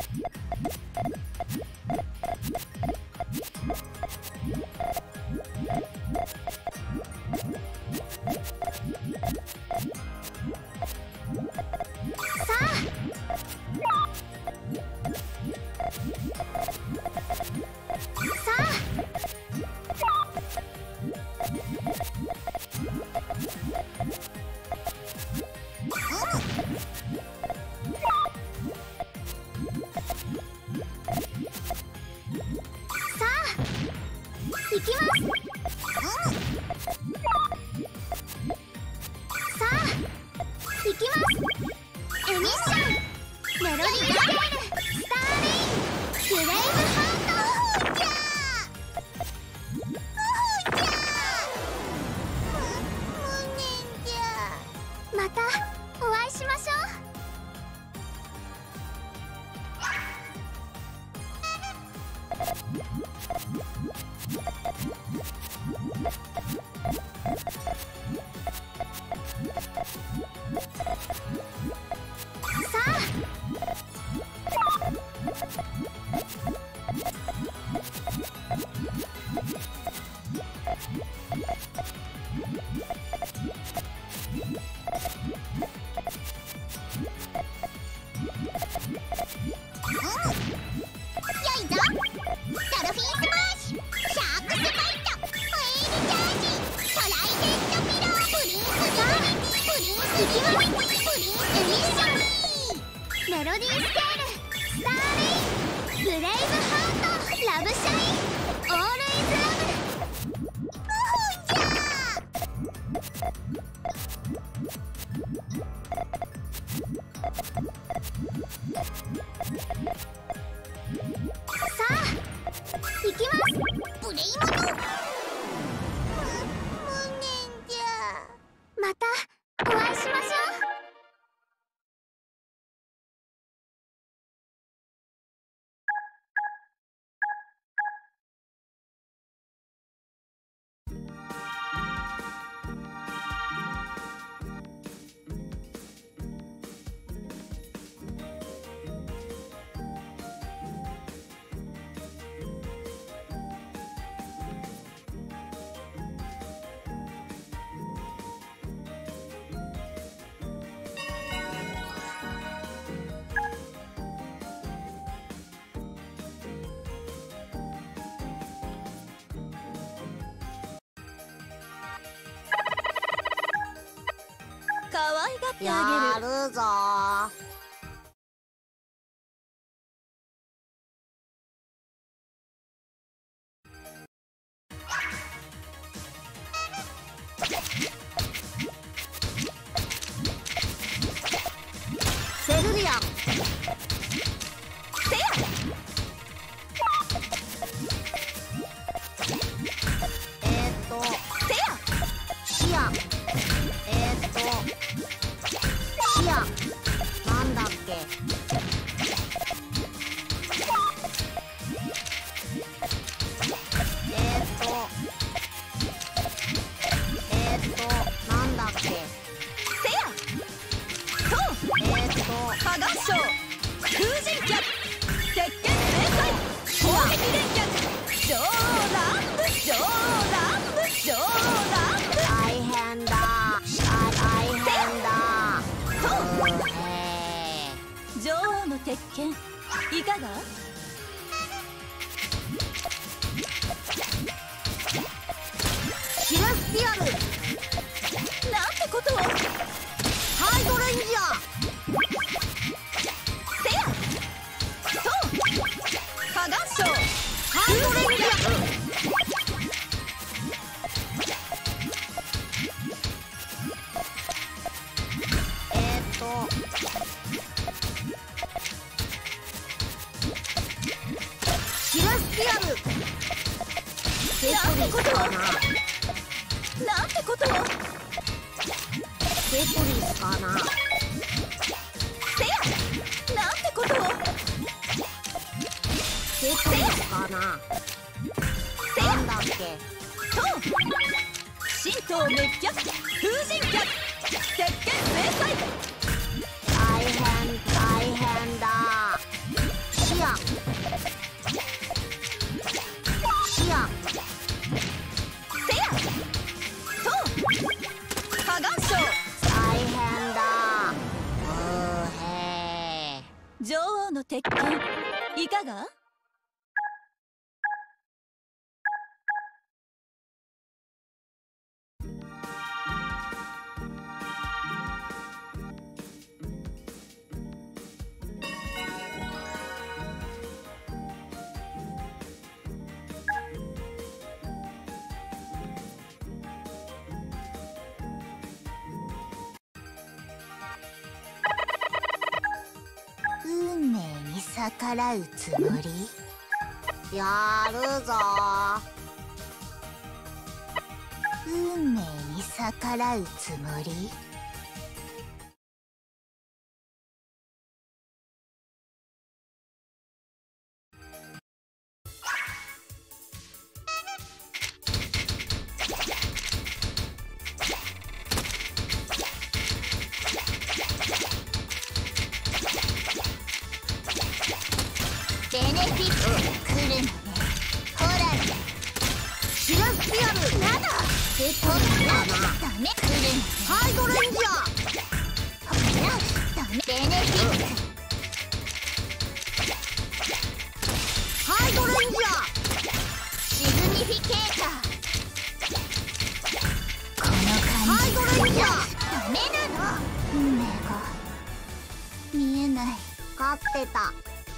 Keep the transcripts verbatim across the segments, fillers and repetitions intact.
可愛がってあげる。 やるぞー。セルリアンせやえーっとせやシアえーっとシアなんだっけえーっとえーっとなんだっけせやそうえーっと加賀賞風神脚鉄拳明細攻撃連脚上乱舞上乱舞上乱舞大変だあ大変だそうえ女王の鉄拳いかが？ ー、シレスティアルなんてことをハイドレンジャーせやそう加賀賞ハイドレンジャーえーっとシレスティアルセトリスかななんてことをセトリスかなせやなんてことをセトリスかなせやなんだっけそう神道滅却風神脚鉄拳明細大変大変だシ勝。 大変だ。うへー。 女王の鉄拳いかが？ 運命に逆らうつもり？やるぞ。運命に逆らうつもり？ベネフィット来るのね。ほら知らせてやる。やだ。でとダメ。来るのね。ハイドレンジャー。ほらダメ。ベネフィット。ハイドレンジャー。シグニフィケーター。この感じ。ハイドレンジャー。ダメなの。運命が見えない。勝ってた。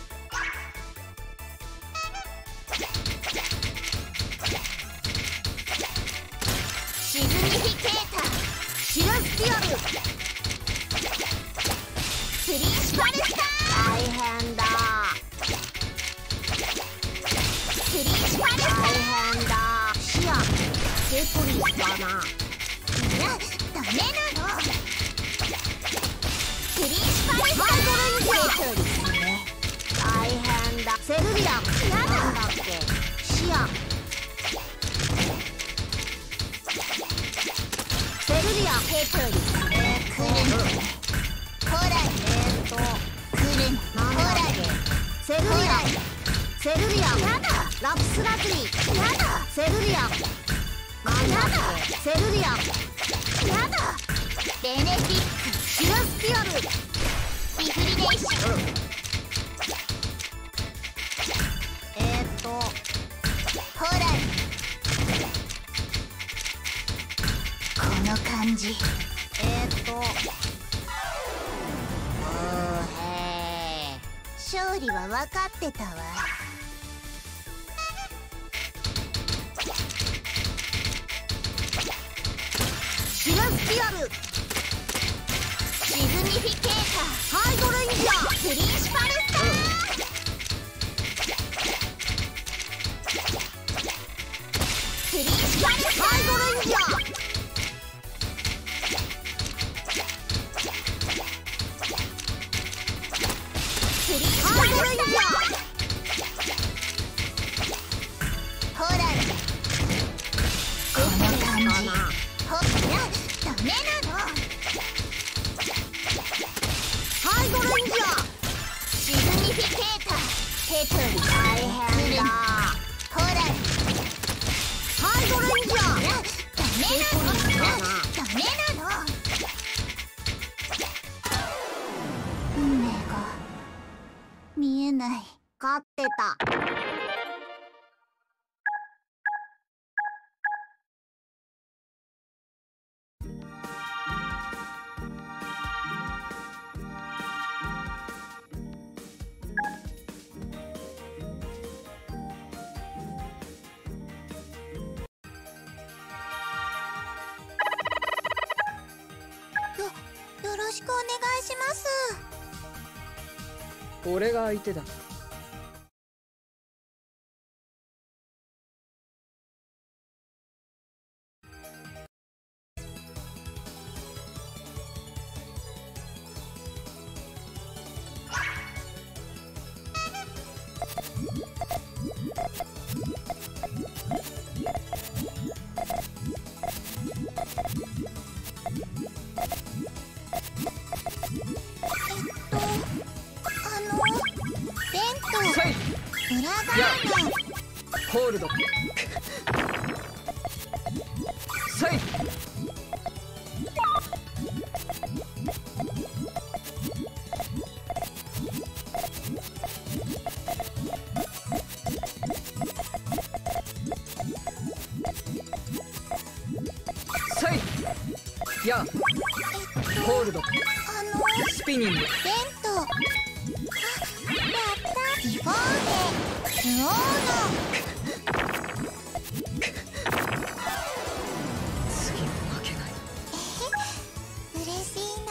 シグニフィケーター。知らせてやる。スリーシパルスター。大変だ。スリーシパルスター。大変だ。シアテトリスだな。いやダメなの。スリーシパルスター。ハイドレンジャー。テトリスね。大変だ。セルリアン。やだ。なんだっけ。シアセルリアン。テトリス。えー、来るの。コラえーと来るの。ほらセルリアン。セルリアン。やだ。ラプスラズリ。やだ。セルリアン。やだ。セルリアン。やだ。ベネフィット。知らせてやる。リフリネーション。えーとほらこの感じ。えーとうへー。勝利は分かってたわ。知らせてやる。シグニフィケーター。ハイドレンジャー。スリーシパルスター。スリーシパルスター。ハイドレンジャー。スリーシパルスター。ほらこの感じ。ほらダメなの。ハイドレンジャー。シグニフィケーター。テトリ。大変だ。ほらハイドレンジャー。ダメなの。ダメなの。運命が見えない。勝ってた。よろしくお願いします。 俺が相手だ。 裏側のホールドサイホールドあのスピニングベント、あ、やったリフォーデスオー次も負けない。 ド嬉しいな。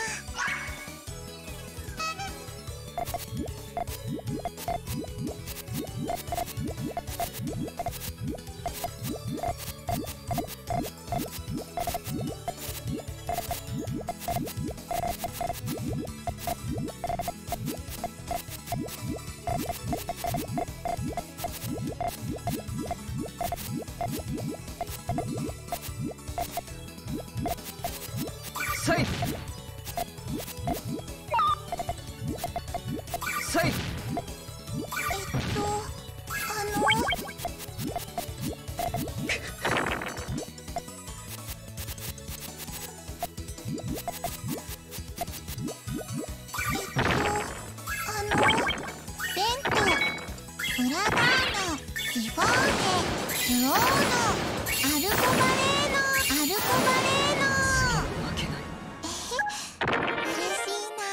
サイサイえっとあのあのベント、フラガーノ、リフォーデ、スオーノ、アルコバレーノ、アルコバレーノ。 負けない。 嬉しいな。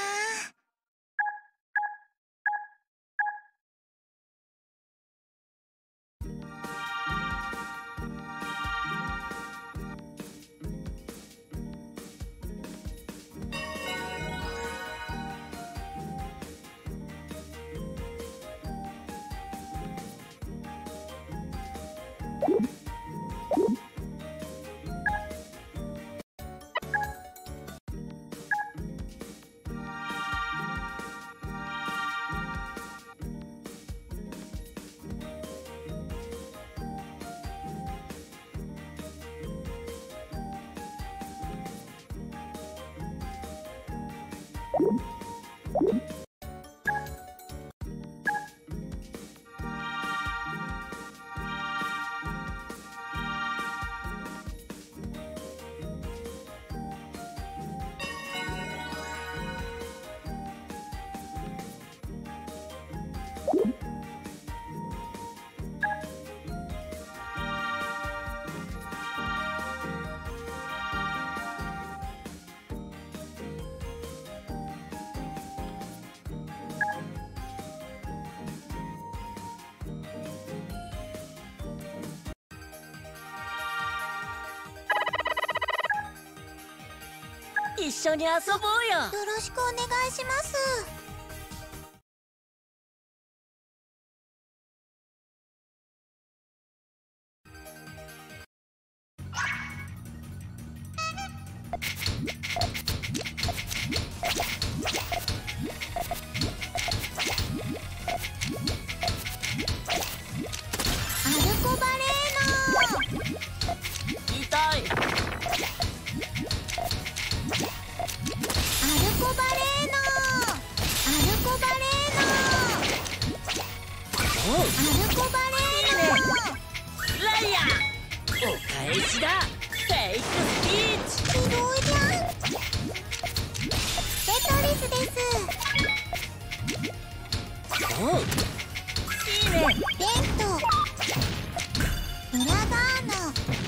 一緒に遊ぼうよ。 よろしくお願いします。アルコバレーノ。 痛い。 アルコバレーノ、アルコバレーノ、アルコバレーノ。 ライアお返しだ。フェイクスピーチ。 ひどいじゃん。テトリスです。 おういいね。 ベント、フラガーノ、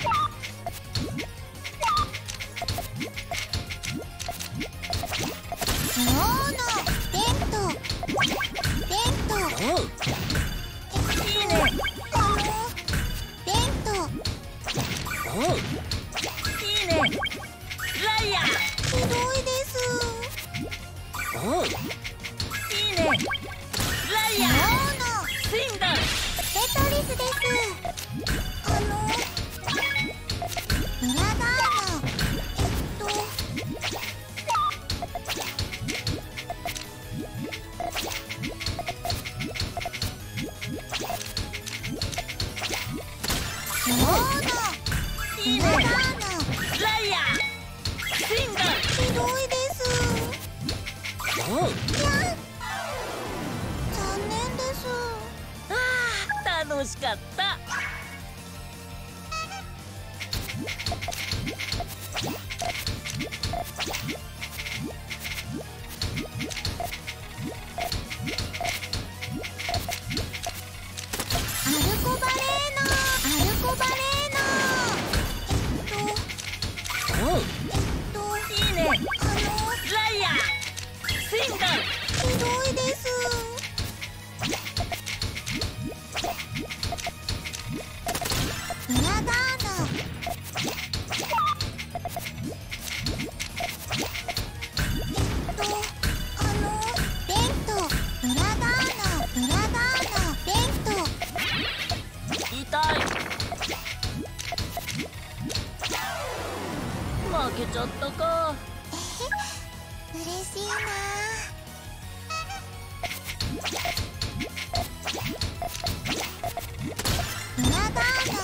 スオーノ、ベント、ベント、 おういいね。 あのベント、 おういいね。ライアひどいです。 おういいね。ライアスオーノ、 スインダー。 テトリスです。あのフラガーノ、えっとスオーノ、 いいね。 フラガーノ、 ライアスインダー。 ひどいです。 おういや、残念です。 あー楽しかった。 アルコバレーノ、アルコバレーノ。えっとおうえっといいね。 ライアースインダー。 ひどいです。裏ガード。えっとあのベント。裏ガード裏ガードベント。 痛い。負けちゃったか。 嬉しいな。裏ガード。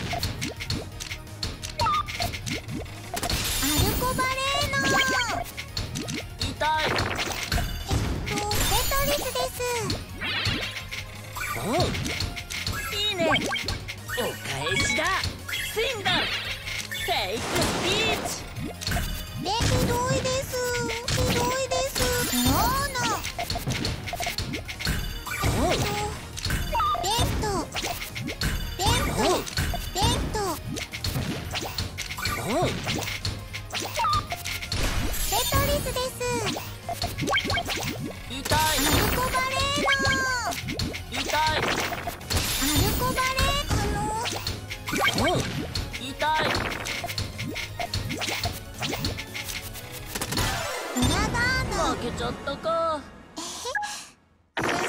アルコバレーノ。 痛い。 えっとテトリスです。 おう、いいね。お返しだ。スインダーテイクスピーチ。 ね、ひどいです。ひどいです。クローノ。 おう、 ベント。ベント。ベント。 おう、 テトリスです。 痛い。 アルコバレーノ。 痛い。 アルコバレーノ。 おう、痛い。 裏ガード。 負けちゃったか。 嬉しいな。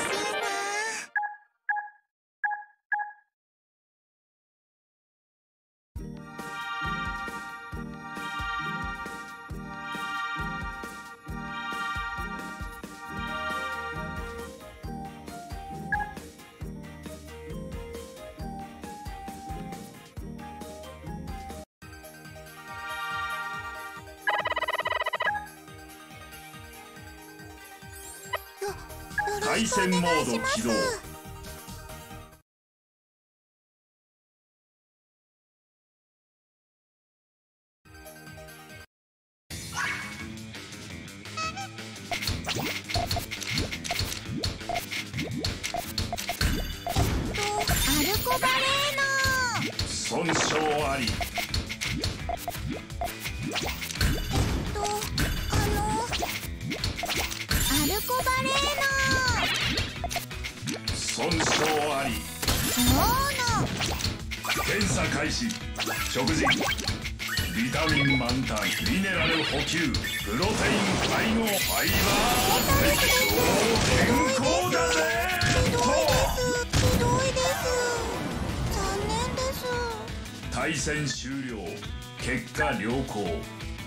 対戦モード起動。 アルコバレーノ。 損傷あり。 えっとあのアルコバレーノ。 損傷あり。 クローノ。 検査開始。食事。ビタミン満タン、ミネラル補給、プロテイン配合、ファイバー超健康だぜ。 ひどいです。ひどいです。残念です。 対戦終了。結果良好。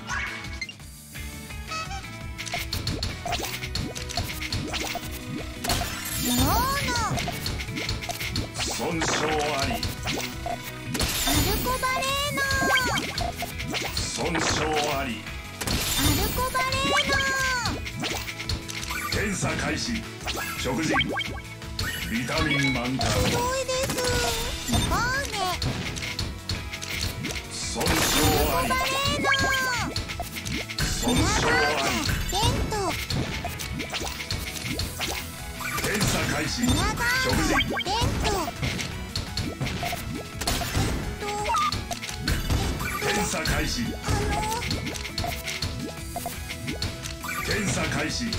クローノ。 損傷あり。 アルコバレーノ。 損傷あり。 アルコバレーノ。 検査開始。食事。ビタミン満タン。 ひどいです。リボーネ。 損傷あり。 バレーノ。 損傷あり。 ベント。 検査開始。 裏ガー食事。 ド。ベント。 検査開始。 あの検査開始。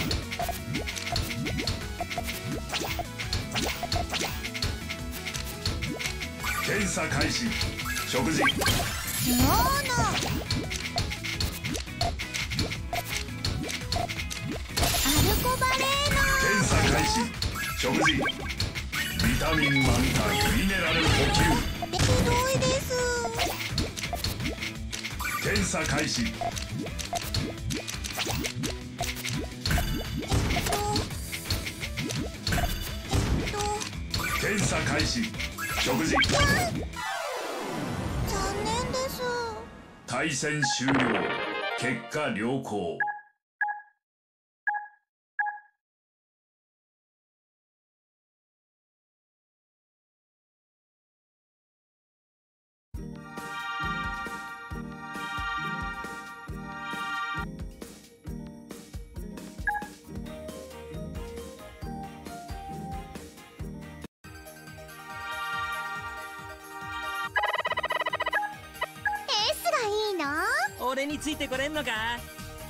検査開始。食事。 クローノ。アルコバレーノ。 検査開始。食事。ビタミン満タン、ミネラル補給。 ひどいです。 検査開始。 えっとえっと検査開始。食事。 残念です。 対戦終了。結果良好。 エースがいいの？ 俺についてこれんのか。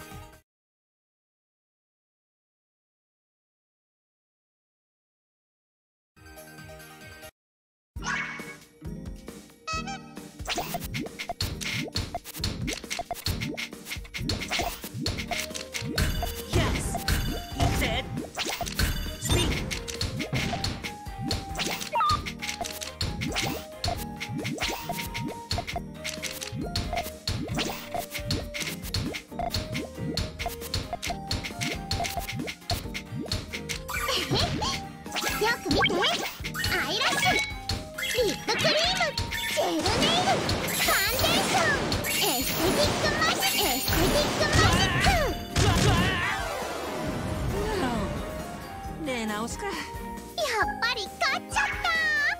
直すか。 やっぱり勝っちゃった。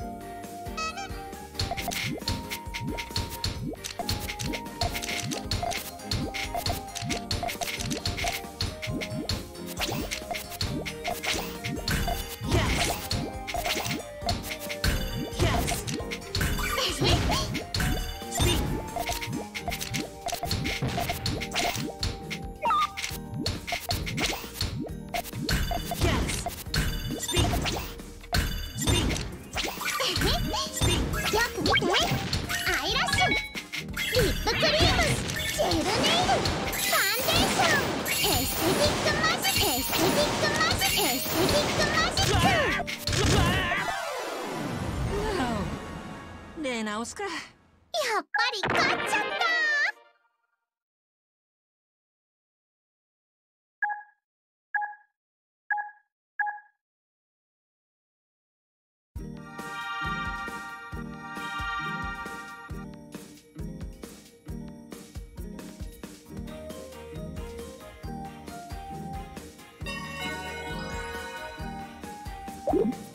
よく見て、アイラッシュ、リップクリーム、ジェルネイル、ファンデーション、エステティックマジック、エステティックマジック、エステティックマジック。 出直すか。 やっぱり勝っちゃった。 you